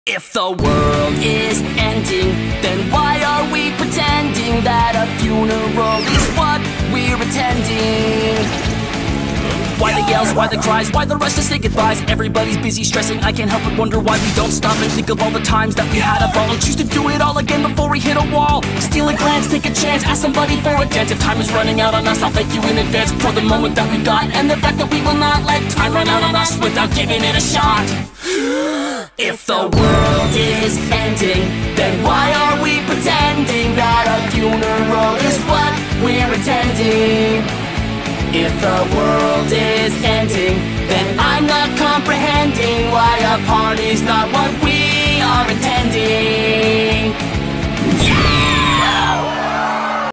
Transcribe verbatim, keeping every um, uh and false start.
If the world is ending, then why are we pretending that a funeral is what we're attending? Why the yells, why the cries, why the rush to say goodbyes? Everybody's busy stressing, I can't help but wonder why we don't stop and think of all the times that we had a ball and choose to do it all again before we hit a wall. Steal a glance, take a chance, ask somebody for a dance. If time is running out on us, I'll thank you in advance for the moment that we got and the fact that we will not let time run out on us without giving it a shot. If the world is ending, then why are we pretending that a funeral is what we're attending? If the world is ending, then I'm not comprehending why a party's not what we are intending. Yeah!